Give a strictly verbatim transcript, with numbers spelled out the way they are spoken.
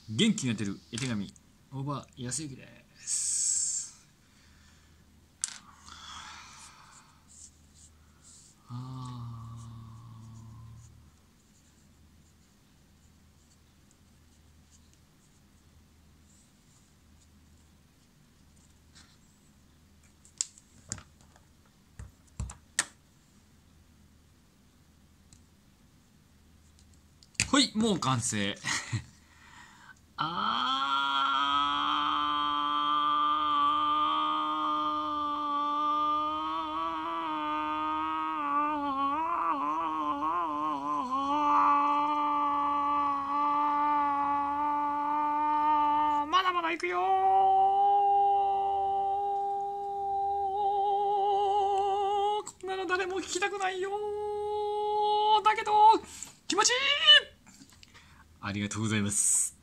元気が出る絵手紙大場康之です。あほい、もう完成。あーまだまだ行くよー。こんなの誰も聞きたくないよー。だけど気持ちいい。ありがとうございます。